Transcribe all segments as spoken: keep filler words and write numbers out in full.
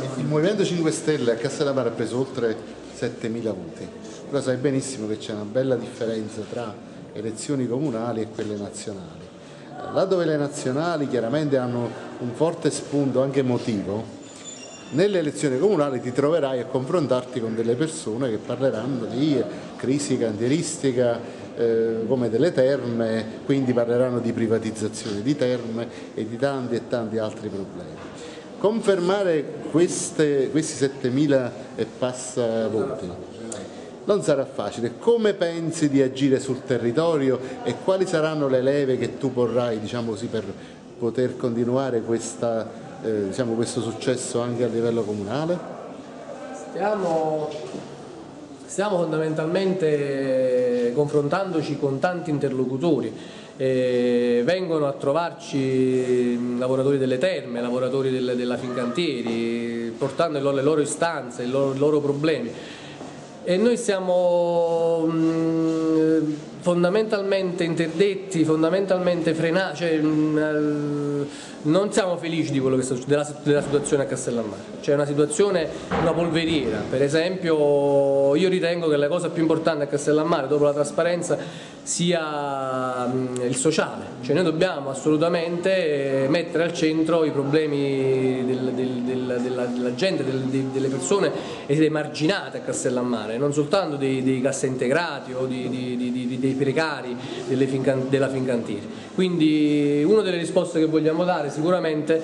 Il Movimento cinque Stelle a Castellammare ha preso oltre settemila voti, però sai benissimo che c'è una bella differenza tra elezioni comunali e quelle nazionali. Là dove le nazionali chiaramente hanno un forte spunto anche emotivo, nelle elezioni comunali ti troverai a confrontarti con delle persone che parleranno di crisi cantieristica, eh, come delle terme, quindi parleranno di privatizzazione di terme e di tanti e tanti altri problemi. Confermare queste, questi settemila e passa voti non sarà facile. Come pensi di agire sul territorio e quali saranno le leve che tu porrai, diciamo così, per poter continuare questa, eh, diciamo, questo successo anche a livello comunale? Stiamo, stiamo fondamentalmente confrontandoci con tanti interlocutori. Eh, vengono a trovarci lavoratori delle terme, lavoratori del, della Fincantieri, portando le loro, le loro istanze, i loro, i loro problemi. E noi siamo mh, fondamentalmente interdetti, fondamentalmente frenati, cioè, mh, non siamo felici di quello che sta, della, della situazione a Castellammare. C'è una situazione, una polveriera. Per esempio, io ritengo che la cosa più importante a Castellammare, dopo la trasparenza, sia mh, il sociale. Cioè noi dobbiamo assolutamente mettere al centro i problemi del, del, del, della, della gente, del, delle persone emarginate a Castellammare, non soltanto dei, dei cassaintegrati o di, di, di, dei precari delle fincan, della Fincantieri. Quindi una delle risposte che vogliamo dare sicuramente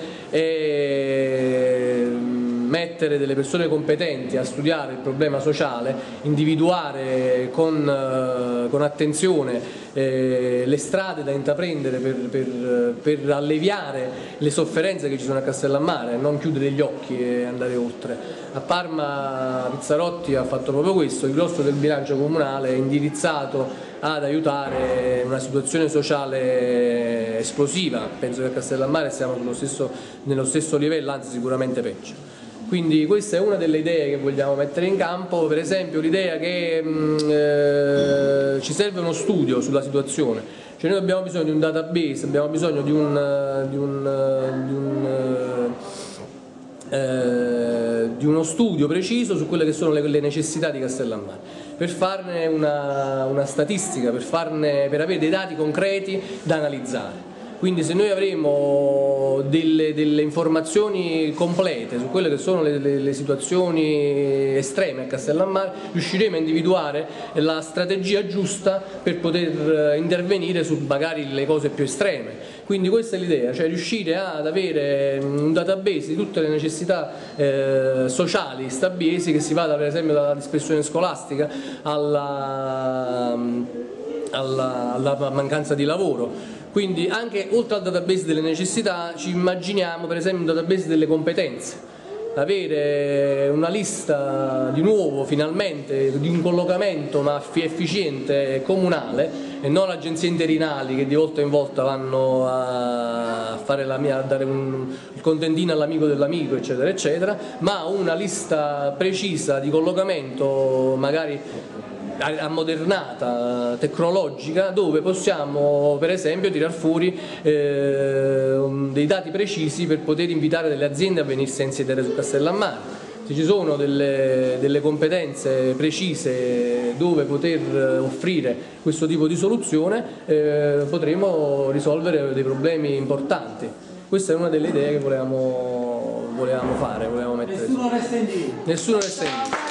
è mettere delle persone competenti a studiare il problema sociale, individuare con, eh, con attenzione eh, le strade da intraprendere per, per, per alleviare le sofferenze che ci sono a Castellammare, non chiudere gli occhi e andare oltre. A Parma Pizzarotti ha fatto proprio questo, il grosso del bilancio comunale è indirizzato ad aiutare una situazione sociale esplosiva. Penso che a Castellammare siamo nello stesso, nello stesso livello, anzi sicuramente peggio. Quindi questa è una delle idee che vogliamo mettere in campo, per esempio l'idea che mh, eh, ci serve uno studio sulla situazione, cioè noi abbiamo bisogno di un database, abbiamo bisogno di, un, di, un, di, un, eh, di uno studio preciso su quelle che sono le, le necessità di Castellammare, per farne una, una statistica, per, farne, per avere dei dati concreti da analizzare. Quindi se noi avremo delle, delle informazioni complete su quelle che sono le, le, le situazioni estreme a Castellammare, riusciremo a individuare la strategia giusta per poter intervenire su magari le cose più estreme. Quindi questa è l'idea, cioè riuscire ad avere un database di tutte le necessità eh, sociali stabiesi, che si vada per esempio dalla dispersione scolastica alla, alla, alla mancanza di lavoro. Quindi anche oltre al database delle necessità ci immaginiamo per esempio un database delle competenze, avere una lista di nuovo finalmente di un collocamento ma efficiente comunale e non agenzie interinali che di volta in volta vanno a, fare la mia, a dare un, il contentino all'amico dell'amico eccetera eccetera, ma una lista precisa di collocamento magari ammodernata, tecnologica, dove possiamo per esempio tirar fuori eh, dei dati precisi per poter invitare delle aziende a venirsi a insediare su Castellammare. Se ci sono delle, delle competenze precise dove poter offrire questo tipo di soluzione eh, potremo risolvere dei problemi importanti. Questa è una delle idee che volevamo, volevamo fare, volevamo mettere. Nessuno resta indietro. Nessuno resta indietro.